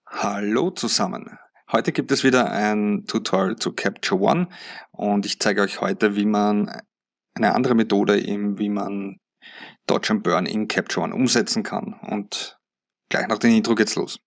Hallo zusammen. Heute gibt es wieder ein Tutorial zu Capture One und ich zeige euch heute, wie man eine andere Methode, wie man Dodge and Burn in Capture One umsetzen kann. Und gleich nach dem Intro geht's los.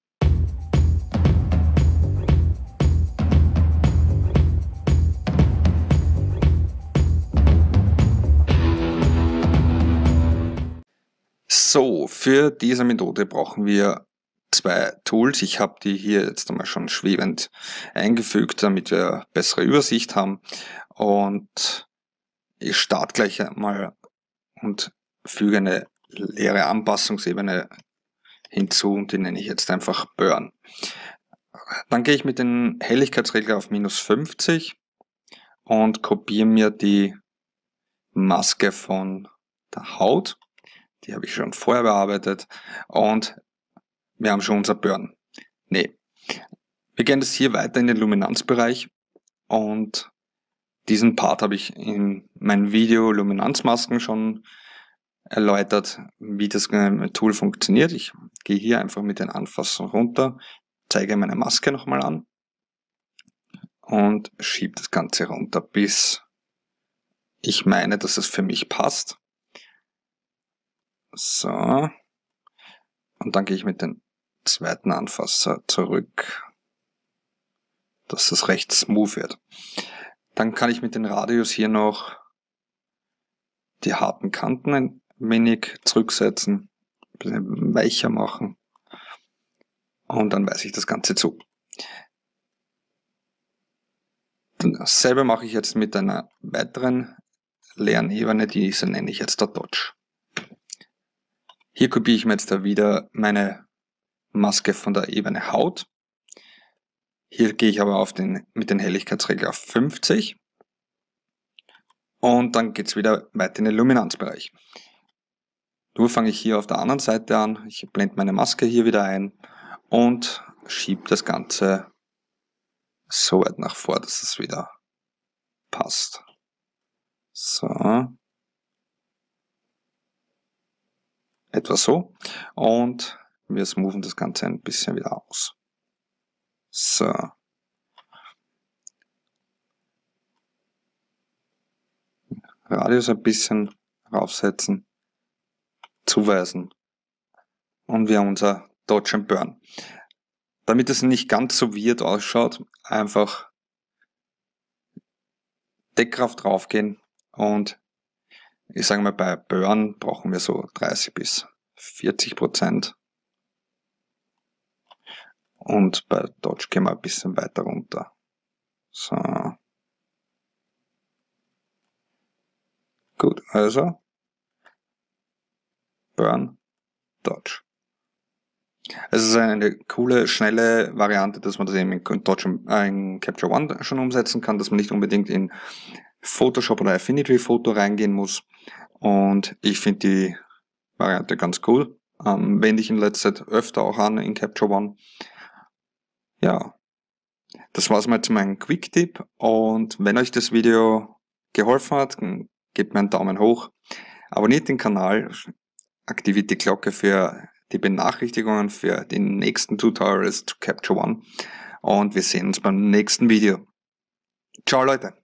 So, für diese Methode brauchen wir zwei Tools. Ich habe die hier jetzt einmal schon schwebend eingefügt, damit wir bessere Übersicht haben. Und ich starte gleich einmal und füge eine leere Anpassungsebene hinzu und die nenne ich jetzt einfach Burn. Dann gehe ich mit dem Helligkeitsregler auf -50 und kopiere mir die Maske von der Haut. Die habe ich schon vorher bearbeitet und wir haben schon unser Burn. Nee. Wir gehen jetzt hier weiter in den Luminanzbereich und diesen Part habe ich in meinem Video Luminanzmasken schon erläutert, wie das Tool funktioniert. Ich gehe hier einfach mit den Anfassen runter, zeige meine Maske nochmal an und schiebe das Ganze runter, bis ich meine, dass es für mich passt. So. Und dann gehe ich mit dem zweiten Anfasser zurück, dass das recht smooth wird. Dann kann ich mit dem Radius hier noch die harten Kanten ein wenig zurücksetzen, ein bisschen weicher machen und dann weise ich das Ganze zu. Dasselbe mache ich jetzt mit einer weiteren leeren Ebene, diese nenne ich jetzt der Dodge. Hier kopiere ich mir jetzt da wieder meine Maske von der Ebene Haut. Hier gehe ich aber mit dem Helligkeitsregler auf 50 und dann geht es wieder weiter in den Luminanzbereich. Nur fange ich hier auf der anderen Seite an, ich blende meine Maske hier wieder ein und schiebe das Ganze so weit nach vor, dass es wieder passt. So. Etwa so. Und wir smoothen das Ganze ein bisschen wieder aus. So. Radius ein bisschen raufsetzen, zuweisen. Und wir haben unser Dodge and Burn. Damit es nicht ganz so weird ausschaut, einfach Deckkraft draufgehen und ich sage mal, bei Burn brauchen wir so 30 bis 40%. Und bei Dodge gehen wir ein bisschen weiter runter. So. Gut, also Burn, Dodge. Es ist eine coole, schnelle Variante, dass man das eben in Capture One schon umsetzen kann, dass man nicht unbedingt in Photoshop oder Affinity Photo reingehen muss. Und ich finde die Variante ganz cool. Wende ich in letzter Zeit öfter auch an in Capture One. Ja, das war's mal zu meinem Quick-Tipp. Und wenn euch das Video geholfen hat, gebt mir einen Daumen hoch. Abonniert den Kanal, aktiviert die Glocke für die Benachrichtigungen für die nächsten Tutorials zu Capture One. Und wir sehen uns beim nächsten Video. Ciao Leute!